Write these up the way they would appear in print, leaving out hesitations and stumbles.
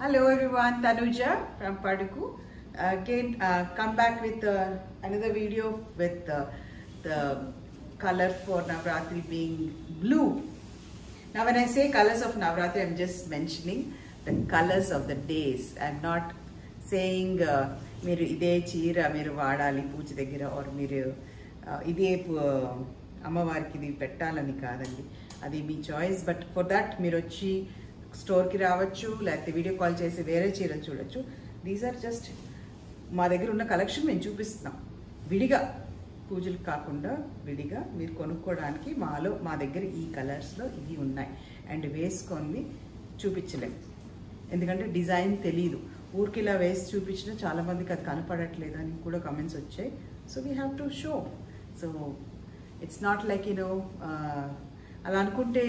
Hello everyone, Tanuja from Paduku. Again, come back with another video with the color for Navratri being blue. Now when I say colors of Navratri, I'm just mentioning the colors of the days. I'm not saying మీరు ఇదే చీర మీరు వాడాలి పూజ దగ్గర or మీరు ఇదే అమ్మవారికి ఇది పెట్టాలని కాదండి. అది మీ చాయిస్. బట్ ఫర్ దట్ మీరు వచ్చి స్టోర్కి రావచ్చు, లేకపోతే వీడియో కాల్ చేసి వేరే చీరలు చూడొచ్చు. దీస్ ఆర్ జస్ట్ మా దగ్గర ఉన్న కలెక్షన్ మేము చూపిస్తున్నాం. విడిగా పూజలు కాకుండా విడిగా మీరు కొనుక్కోవడానికి మా దగ్గర ఈ కలర్స్లో ఇవి ఉన్నాయి. అండ్ వేసుకొని చూపించలేము, ఎందుకంటే డిజైన్ తెలీదు. ఊరికి ఇలా వేసి చూపించినా చాలామందికి అది కనపడట్లేదు అని కూడా కమెంట్స్ వచ్చాయి. So we have to show. So it's not like అలా అనుకుంటే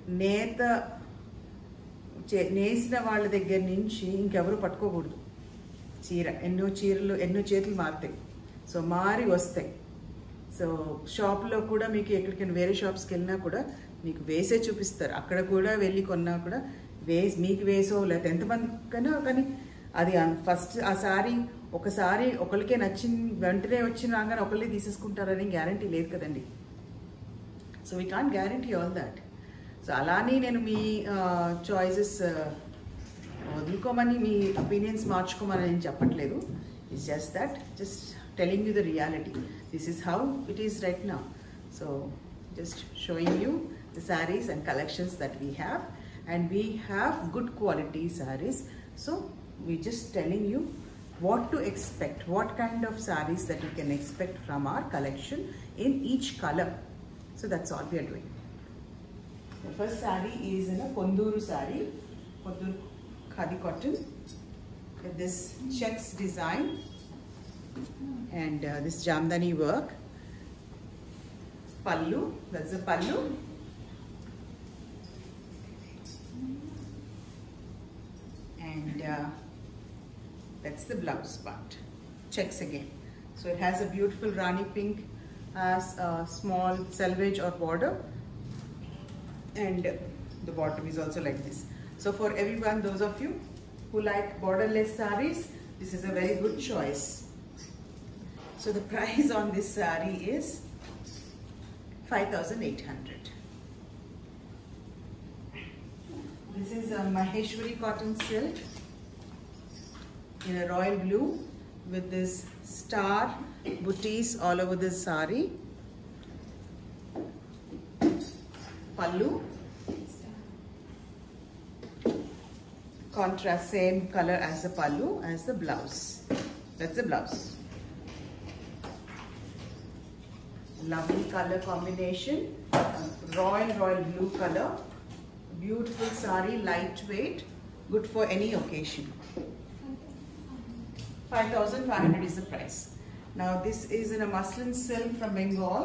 నేసిన వాళ్ళ దగ్గర నుంచి ఇంకెవరు పట్టుకోకూడదు చీర. ఎన్నో చేతులు మారుతాయి, సో మారి వస్తాయి. సో షాప్లో కూడా మీకు ఎక్కడికైనా వేరే షాప్స్కి వెళ్ళినా కూడా మీకు వేసే చూపిస్తారు. అక్కడ కూడా వెళ్ళి కొన్నా కూడా మీకు వేసో లేకపోతే ఎంతమందికైనా కానీ అది ఫస్ట్ ఆ సారీ ఒకసారి ఒకరికే నచ్చింది వెంటనే వచ్చిన రాగానే ఒకళ్ళే తీసేసుకుంటారని గ్యారంటీ లేదు కదండి. So we can't guarantee all that. So అలానే నేను మీ చాయిసెస్ వదులుకోమని, మీ ఒపీనియన్స్ మార్చుకోమని నేను చెప్పట్లేదు. It's just that, just telling you the reality. This is how it is right now. So just showing you the sarees and collections that we have, and we have good quality sarees. So we just telling you what to expect, what kind of sarees that you can expect from our collection in each color. So that's all we are doing. The first saree is in a Konduru saree, Konduru khadi cotton, with this checks design and this jamdani work. Pallu, that's the pallu. And that's the blouse part. Checks again. So it has a beautiful Rani pink, has a small selvage or border, and the bottom is also like this. So for everyone, those of you who like borderless sarees, this is a very good choice. So the price on this saree is 5,800. This is a Maheshwari cotton silk in a royal blue with this star booties all over this saree. Pallu, contrast, same color as the pallu as the blouse. That's the blouse. Lovely color combination, royal blue color. Beautiful saree, lightweight, good for any occasion. 5,500 is the price. Now this is in a muslin silk from Bengal.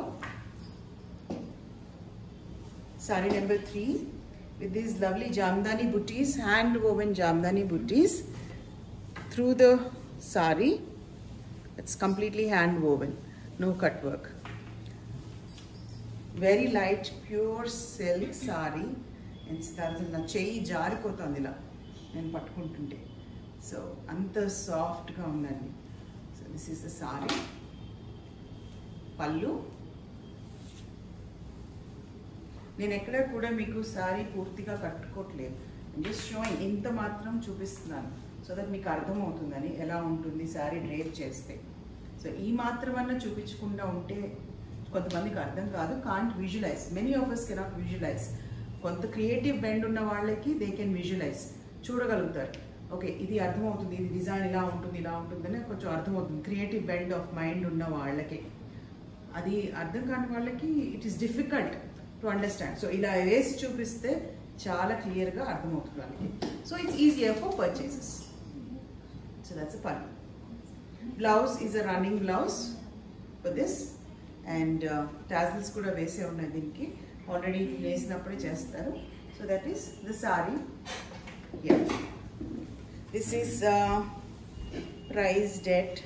Saree number 3 with these lovely jamdani booties, hand woven jamdani booties through the saree. It's completely hand woven, no cut work. Very light, pure silk saree. నా చెయ్యి జారిపోతుంది ఇలా నేను పట్టుకుంటుంటే. So అంత సాఫ్ట్గా ఉందండి. So this is the saree. పళ్ళు, నేను ఎక్కడ కూడా మీకు సారీ పూర్తిగా కట్టుకోవట్లేదు, జస్ట్ షోయింగ్, ఇంత మాత్రం చూపిస్తున్నాను సో దట్ మీకు అర్థమవుతుందని ఎలా ఉంటుంది సారీ డ్రేప్ చేస్తే. సో ఈ మాత్రం అన్నా చూపించకుండా ఉంటే కొంతమందికి అర్థం కాదు, can't visualize. Many of us cannot visualize. కొంత క్రియేటివ్ బెండ్ ఉన్న వాళ్ళకి దే కెన్ విజువలైజ్, చూడగలుగుతారు. ఓకే ఇది అర్థమవుతుంది, ఇది డిజైన్ ఇలా ఉంటుంది ఇలా ఉంటుందని కొంచెం అర్థమవుతుంది. క్రియేటివ్ బెండ్ ఆఫ్ మైండ్ ఉన్న వాళ్ళకి, అది అర్థం కాని వాళ్ళకి it is difficult to understand. So ఇలా వేసి చూపిస్తే చాలా క్లియర్గా అర్థమవుతుంది వాళ్ళకి. So it's easier for purchases. So that's a pallu. Blouse is a running blouse for this, and tassels కూడా వేసే ఉన్నాయి దీనికి. ఆల్రెడీ వేసినప్పుడే చేస్తారు. So that is the saree. This is priced at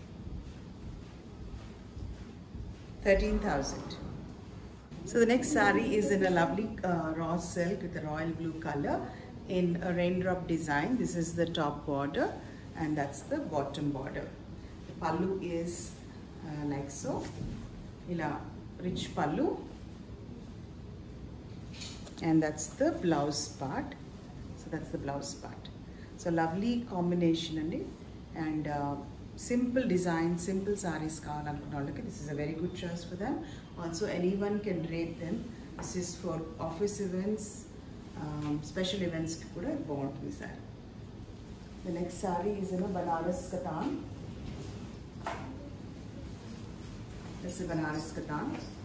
13,000. So the next saree is in a lovely raw silk with a royal blue color. in a raindrop design. This is the top border and that's the bottom border. The pallu is like so, ila rich pallu, and that's the blouse part. So that's the blouse part. So lovely combination andi, and simple design, simple sarees kavalఅనుకున్నోళ్ళకి this is a very good choice for them. Also anyone can drape them. This is for office events, special events ki kuda బాగుంటుంది saree. The next saree is in a Banaras Katan. This is Banaras Katan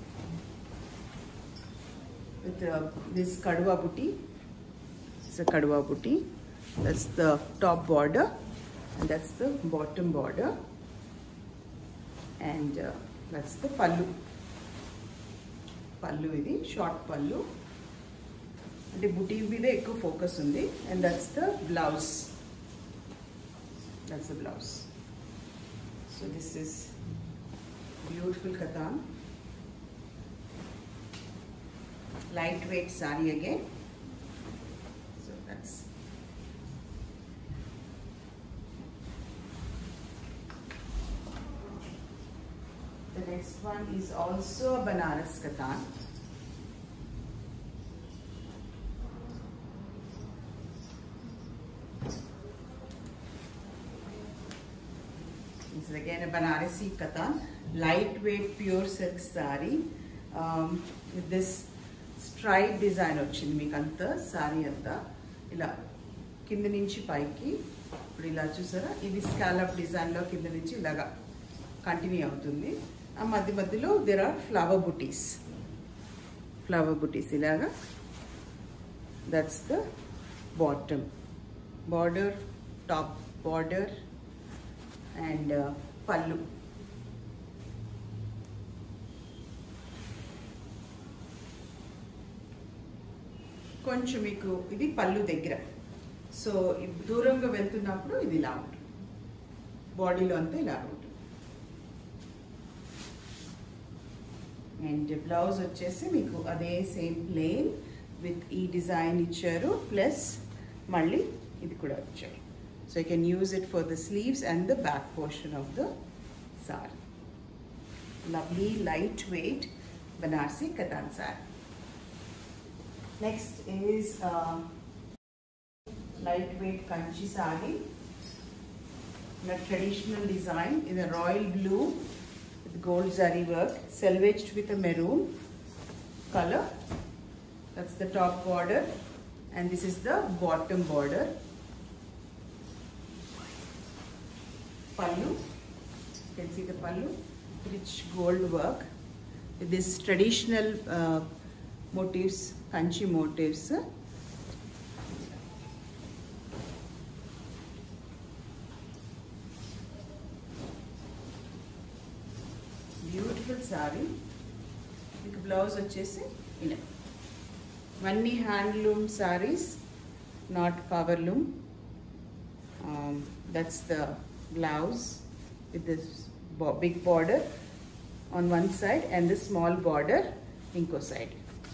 with this kadwa booty. It's a kadwa booty. That's the top border and that's the bottom border, and that's the pallu. Pallu idi short pallu ante booty mide ekku focus undi, and that's the blouse. That's the blouse. So this is beautiful katan, lightweight saree again. So that's the next one is also a Banaras Katan. This is again a Banarasi Katan, lightweight pure silk saree with this stripe design వచ్చింది మీకు అంతా sorry అంతా ఇలా కింద నుంచి పైకి. ఇప్పుడు ఇలా చూసారా, ఇది స్కాలప్ డిజైన్ లో కింద నుంచి ఇలాగా కంటిన్యూ అవుతుంది. ఆ మధ్య మధ్యలో దేర్ ఆర్ ఫ్లవర్ బుటీస్ ఇలాగా. That's the bottom border, top border and pallu. కొంచెం మీకు ఇది పల్లు దగ్గర, సో దూరంగా వెళ్తున్నప్పుడు ఇది ఇలా ఉంటుంది, బాడీలో అంతా ఇలా ఉంటుంది. అండ్ బ్లౌజ్ వచ్చేసి మీకు అదే సేమ్ ప్లెయిన్ విత్ ఈ డిజైన్ ఇచ్చారు, ప్లస్ మళ్ళీ ఇది కూడా వచ్చారు. So you can use it for the sleeves and the back portion of the saree. Lovely light weight Banarasi Katan saree. Next is lightweight Kanchi saree in a traditional design in a royal blue with gold zari work, selvaged with a maroon color. That's the top border and this is the bottom border. Pallu, you can see the pallu, rich gold work with this traditional motifs, Kanchi motifs. Beautiful saree. This blouse vachesi ila. Many handloom sarees, not power loom. That's the blouse with this big border on one side and the small border inko side.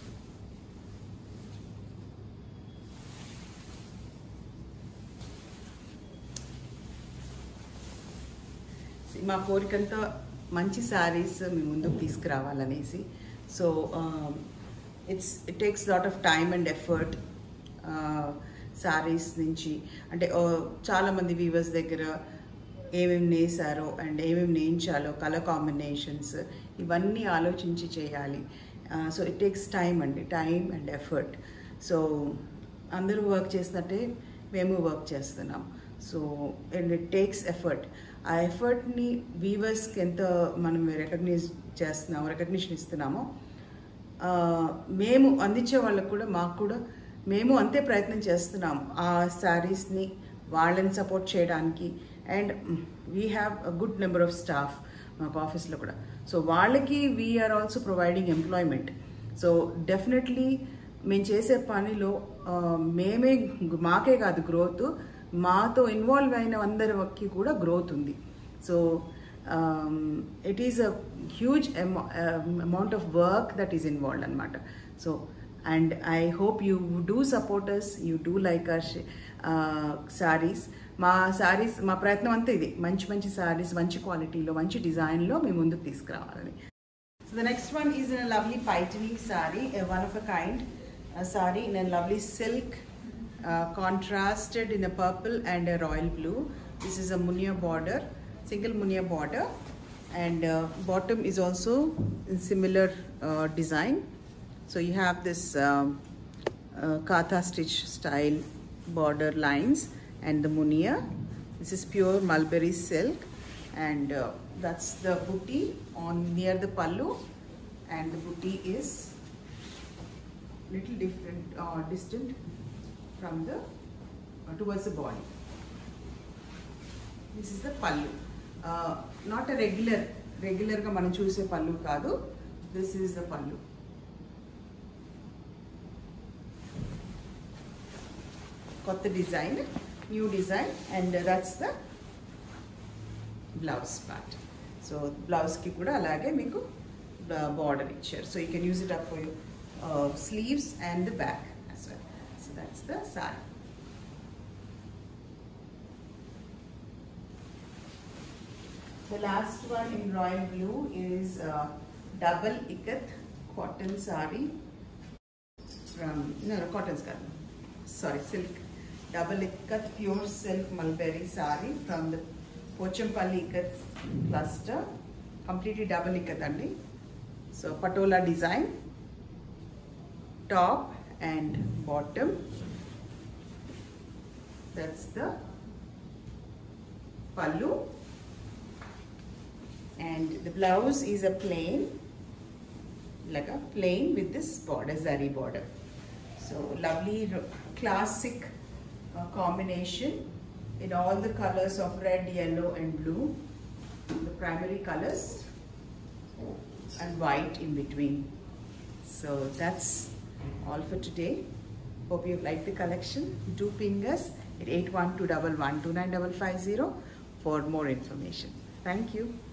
మా కోరికంతా మంచి సారీస్ మీ ముందుకు తీసుకురావాలనేసి. So it takes lot of time and effort sarees నుంచి. అంటే చాలామంది weavers దగ్గర ఏమేమి నేసారో అండ్ ఏమేమి నేయించాలో, కలర్ కాంబినేషన్స్ ఇవన్నీ ఆలోచించి చేయాలి. సో ఇట్ టేక్స్ టైమ్ అండి, టైమ్ అండ్ ఎఫర్ట్. సో అందరూ వర్క్ చేసినట్టే మేము వర్క్ చేస్తున్నాం. So and it takes effort. ఆ ఎఫర్ట్ని వీవర్స్కి ఎంత మనం రికగ్నిషన్ ఇస్తున్నామో మేము అందించే వాళ్ళకు కూడా, మాకు కూడా మేము అంతే ప్రయత్నం చేస్తున్నాం ఆ శారీస్ని వాళ్ళని సపోర్ట్ చేయడానికి. And we have a good number of staff మాకు ఆఫీస్లో కూడా. సో వాళ్ళకి we are also providing employment. So definitely మేము చేసే పనిలో మాకే కాదు గ్రోత్, మాతో ఇన్వాల్వ్ అయిన అందరికి కూడా గ్రోత్ ఉంది. So it is a huge amount of work that is involved అనమాట. So and I hope you do support us, you do like our sarees. మా sarees మా ప్రయత్నం అంతా ఇది, మంచి మంచి sarees మంచి క్వాలిటీలో మంచి డిజైన్లో మీ ముందుకు తీసుకురావాలని. So the next one is in a lovely paitani saree, a one of a kind saree in a lovely silk, contrasted in a purple and a royal blue. This is a munia border, single munia border, and bottom is also in similar design. So you have this katha stitch style border lines and the munia. This is pure mulberry silk, and that's the booty on near the pallu, and the booty is little different, distant from the towards the body. This is the pallu, not a regular ga manam choose pallu kaadu. This is the pallu. Got the design, new design, and that's the blouse part. So blouse ki kuda alage meeku border ichcharu, so you can use it up for your sleeves and the back as well. So that's the saree. The last one in royal blue is double ikat cotton saree from cotton silk. Double ikat pure silk mulberry saree from the Pochampalli ikat cluster, completely double ikat andi. So patola design, top and bottom. That's the pallu, and the blouse is a plain, like a plain with this border, zari border. So lovely classic combination in all the colors of red, yellow and blue, the primary colors, and white in between. So that's all for today. Hope you like the collection. Do ping us at 8121129550 for more information. Thank you.